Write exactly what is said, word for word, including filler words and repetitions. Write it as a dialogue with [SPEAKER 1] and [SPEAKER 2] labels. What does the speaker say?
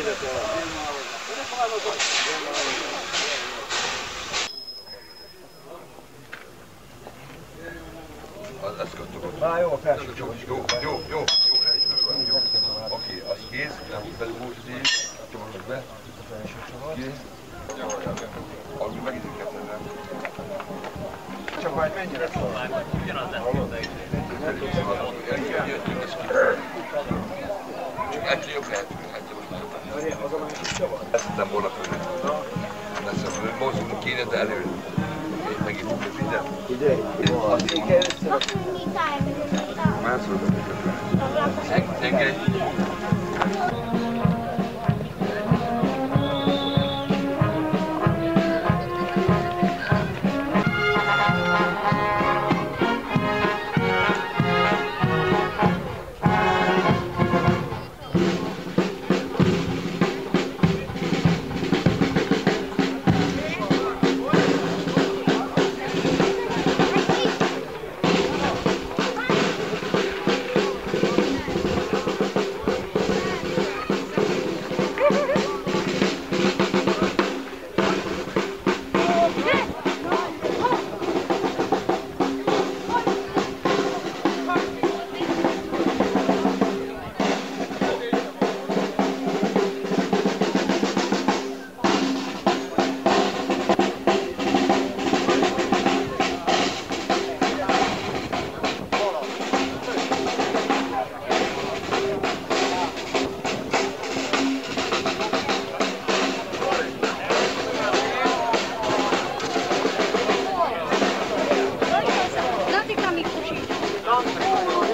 [SPEAKER 1] Ezt kötök.
[SPEAKER 2] Már jó, persze.
[SPEAKER 1] Jó, jó, jó, jó, jó. Oké, az kész, nem belül volt az így, csomagod be. Kész. Alul megint kell tennem.
[SPEAKER 2] Csak majd mennyire szól?
[SPEAKER 3] Ugyanaz lesz.
[SPEAKER 1] Jöttünk, ez ki. Csak egyre jobb lehet, egyre most nagyobb. Ezt nem volna fölé. Lesz, mozdulni kéne, de elő. Megint úgy minden.
[SPEAKER 2] Ide? Azt így kell össze.
[SPEAKER 1] Már szóltam. Engedj.
[SPEAKER 4] Dati kami kusi.